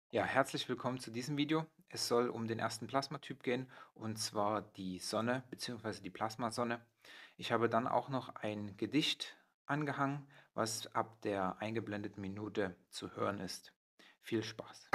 Ja, herzlich willkommen zu diesem Video. Es soll um den ersten Plasmatyp gehen, und zwar die Sonne bzw. die Plasmasonne. Ich habe dann auch noch ein Gedicht angehangen, was ab der eingeblendeten Minute zu hören ist. Viel Spaß.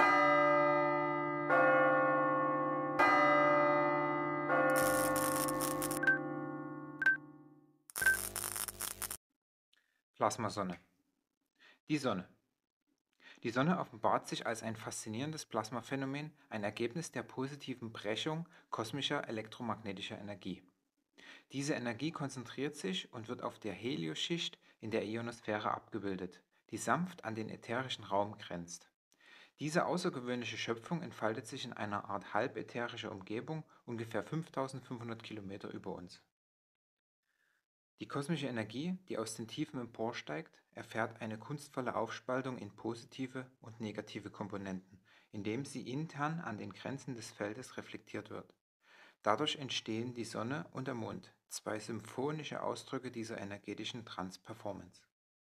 Plasmasonne. Die Sonne. Die Sonne offenbart sich als ein faszinierendes Plasmaphänomen, ein Ergebnis der positiven Brechung kosmischer elektromagnetischer Energie. Diese Energie konzentriert sich und wird auf der Helioschicht in der Ionosphäre abgebildet, die sanft an den ätherischen Raum grenzt. Diese außergewöhnliche Schöpfung entfaltet sich in einer Art halbätherischer Umgebung ungefähr 5500 Kilometer über uns. Die kosmische Energie, die aus den Tiefen emporsteigt, erfährt eine kunstvolle Aufspaltung in positive und negative Komponenten, indem sie intern an den Grenzen des Feldes reflektiert wird. Dadurch entstehen die Sonne und der Mond, zwei symphonische Ausdrücke dieser energetischen Transperformance.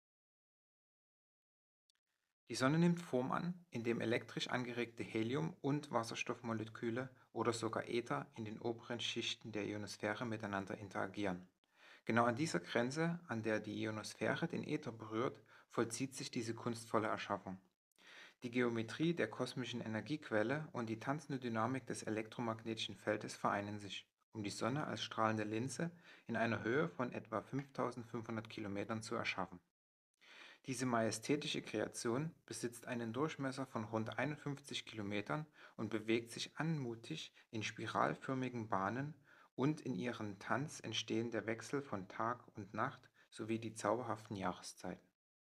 Die Sonne nimmt Form an, indem elektrisch angeregte Helium- und Wasserstoffmoleküle oder sogar Äther in den oberen Schichten der Ionosphäre miteinander interagieren. Genau an dieser Grenze, an der die Ionosphäre den Äther berührt, vollzieht sich diese kunstvolle Erschaffung. Die Geometrie der kosmischen Energiequelle und die tanzende Dynamik des elektromagnetischen Feldes vereinen sich, um die Sonne als strahlende Linse in einer Höhe von etwa 5500 Kilometern zu erschaffen. Diese majestätische Kreation besitzt einen Durchmesser von rund 51 Kilometern und bewegt sich anmutig in spiralförmigen Bahnen, und in ihrem Tanz entstehen der Wechsel von Tag und Nacht sowie die zauberhaften Jahreszeiten.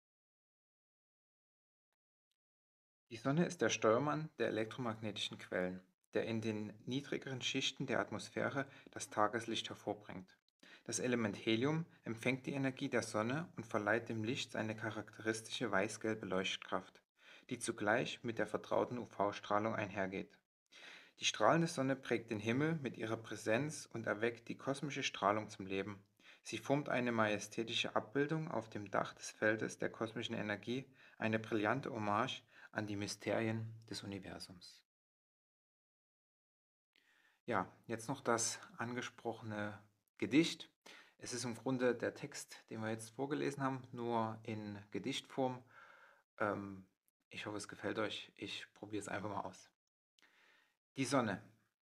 Die Sonne ist der Steuermann der elektromagnetischen Quellen, der in den niedrigeren Schichten der Atmosphäre das Tageslicht hervorbringt. Das Element Helium empfängt die Energie der Sonne und verleiht dem Licht seine charakteristische weißgelbe Leuchtkraft, die zugleich mit der vertrauten UV-Strahlung einhergeht. Die strahlende Sonne prägt den Himmel mit ihrer Präsenz und erweckt die kosmische Strahlung zum Leben. Sie formt eine majestätische Abbildung auf dem Dach des Feldes der kosmischen Energie, eine brillante Hommage an die Mysterien des Universums. Ja, jetzt noch das angesprochene Gedicht. Es ist im Grunde der Text, den wir jetzt vorgelesen haben, nur in Gedichtform. Ähm, Ich hoffe, es gefällt euch. Ich probiere es einfach mal aus. Die Sonne.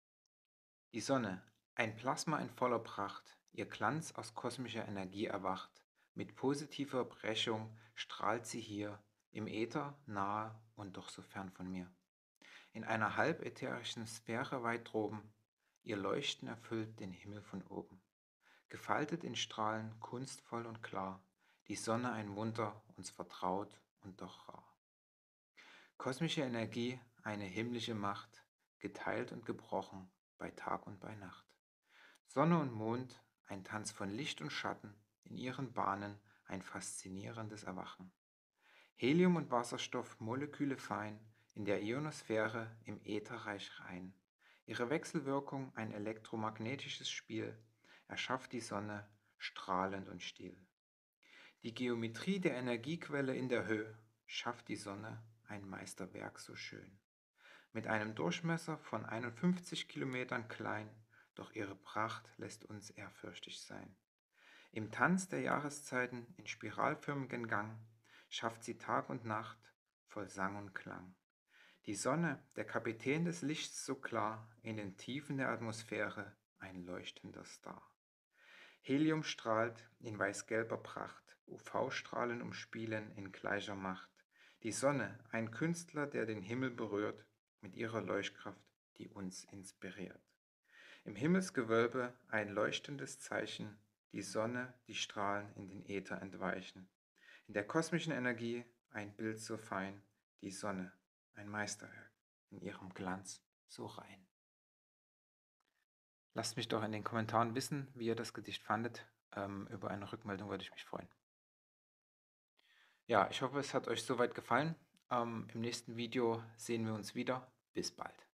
Die Sonne, ein Plasma in voller Pracht, ihr Glanz aus kosmischer Energie erwacht. Mit positiver Brechung strahlt sie hier, im Äther nahe und doch so fern von mir. In einer halbätherischen Sphäre weit droben, ihr Leuchten erfüllt den Himmel von oben. Gefaltet in Strahlen, kunstvoll und klar, die Sonne ein Wunder, uns vertraut und doch rar. Kosmische Energie, eine himmlische Macht, geteilt und gebrochen, bei Tag und bei Nacht. Sonne und Mond, ein Tanz von Licht und Schatten, in ihren Bahnen ein faszinierendes Erwachen. Helium und Wasserstoff, Moleküle fein, in der Ionosphäre im Ätherreich rein. Ihre Wechselwirkung, ein elektromagnetisches Spiel, erschafft die Sonne strahlend und still. Die Geometrie der Energiequelle in der Höhe schafft die Sonne ein Meisterwerk so schön. Mit einem Durchmesser von 51 Kilometern klein, doch ihre Pracht lässt uns ehrfürchtig sein. Im Tanz der Jahreszeiten in spiralförmigen Gang schafft sie Tag und Nacht voll Sang und Klang. Die Sonne, der Kapitän des Lichts so klar, in den Tiefen der Atmosphäre ein leuchtender Star. Helium strahlt in weißgelber Pracht, UV-Strahlen umspielen in gleicher Macht. Die Sonne, ein Künstler, der den Himmel berührt, mit ihrer Leuchtkraft, die uns inspiriert. Im Himmelsgewölbe ein leuchtendes Zeichen, die Sonne, die Strahlen in den Äther entweichen. In der kosmischen Energie ein Bild so fein, die Sonne, ein Meisterwerk, in ihrem Glanz so rein. Lasst mich doch in den Kommentaren wissen, wie ihr das Gedicht fandet. Über eine Rückmeldung würde ich mich freuen. Ja, ich hoffe, es hat euch soweit gefallen. Im nächsten Video sehen wir uns wieder. Bis bald.